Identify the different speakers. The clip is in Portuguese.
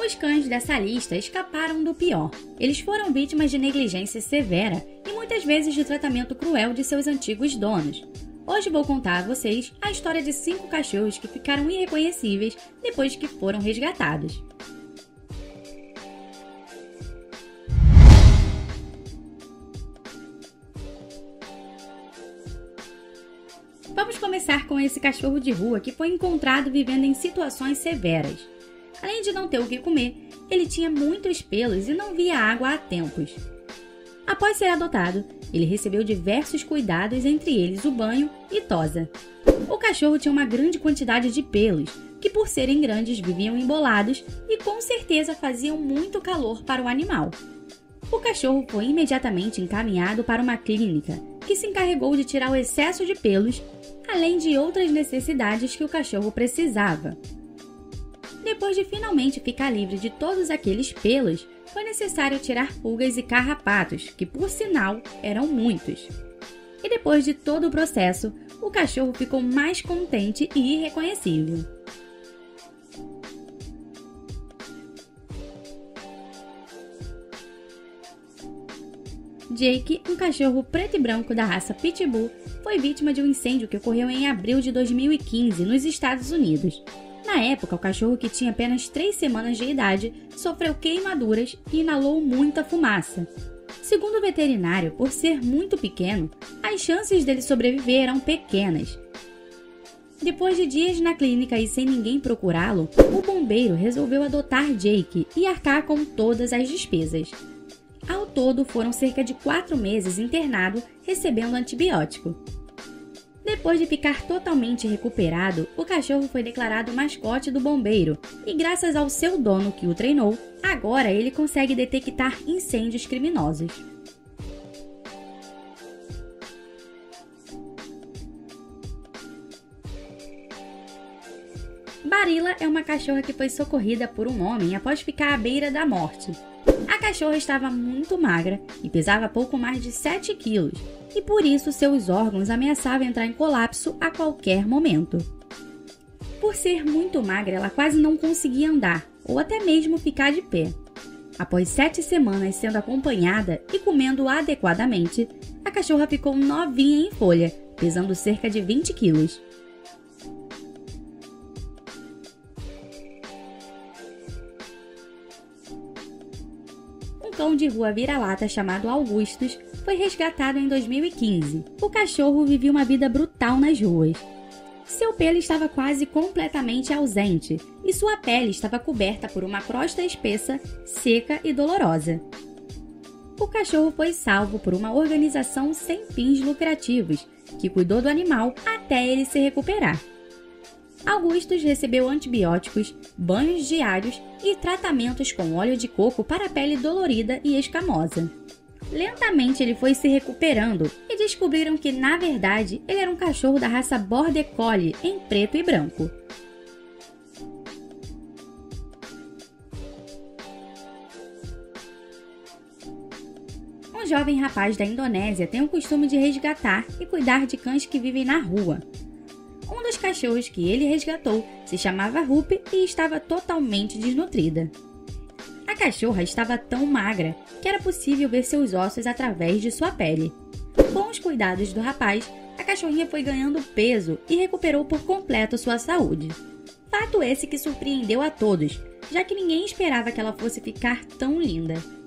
Speaker 1: Os cães dessa lista escaparam do pior. Eles foram vítimas de negligência severa e muitas vezes de tratamento cruel de seus antigos donos. Hoje vou contar a vocês a história de 5 cachorros que ficaram irreconhecíveis depois que foram resgatados. Vamos começar com esse cachorro de rua que foi encontrado vivendo em situações severas. Além de não ter o que comer, ele tinha muitos pelos e não via água há tempos. Após ser adotado, ele recebeu diversos cuidados, entre eles o banho e tosa. O cachorro tinha uma grande quantidade de pelos, que por serem grandes viviam embolados e com certeza faziam muito calor para o animal. O cachorro foi imediatamente encaminhado para uma clínica, que se encarregou de tirar o excesso de pelos, além de outras necessidades que o cachorro precisava. Depois de finalmente ficar livre de todos aqueles pelos, foi necessário tirar pulgas e carrapatos, que por sinal eram muitos. E depois de todo o processo, o cachorro ficou mais contente e irreconhecível. Jake, um cachorro preto e branco da raça Pitbull, foi vítima de um incêndio que ocorreu em abril de 2015 nos Estados Unidos. Na época, o cachorro, que tinha apenas 3 semanas de idade, sofreu queimaduras e inalou muita fumaça. Segundo o veterinário, por ser muito pequeno, as chances dele sobreviver eram pequenas. Depois de dias na clínica e sem ninguém procurá-lo, o bombeiro resolveu adotar Jake e arcar com todas as despesas. Ao todo, foram cerca de 4 meses internado, recebendo antibiótico. Depois de ficar totalmente recuperado, o cachorro foi declarado mascote do bombeiro e, graças ao seu dono que o treinou, agora ele consegue detectar incêndios criminosos. Barilla é uma cachorra que foi socorrida por um homem após ficar à beira da morte. A cachorra estava muito magra e pesava pouco mais de 7 quilos, e por isso seus órgãos ameaçavam entrar em colapso a qualquer momento. Por ser muito magra, ela quase não conseguia andar, ou até mesmo ficar de pé. Após 7 semanas sendo acompanhada e comendo adequadamente, a cachorra ficou novinha em folha, pesando cerca de 20 quilos. Um cão de rua vira-lata chamado Augustus foi resgatado em 2015. O cachorro vivia uma vida brutal nas ruas. Seu pelo estava quase completamente ausente e sua pele estava coberta por uma crosta espessa, seca e dolorosa. O cachorro foi salvo por uma organização sem fins lucrativos, que cuidou do animal até ele se recuperar. Augustus recebeu antibióticos, banhos diários e tratamentos com óleo de coco para a pele dolorida e escamosa. Lentamente ele foi se recuperando e descobriram que, na verdade, ele era um cachorro da raça Border Collie em preto e branco. Um jovem rapaz da Indonésia tem o costume de resgatar e cuidar de cães que vivem na rua. Um dos cachorros que ele resgatou se chamava Rupi e estava totalmente desnutrida. A cachorra estava tão magra que era possível ver seus ossos através de sua pele. Com os cuidados do rapaz, a cachorrinha foi ganhando peso e recuperou por completo sua saúde. Fato esse que surpreendeu a todos, já que ninguém esperava que ela fosse ficar tão linda.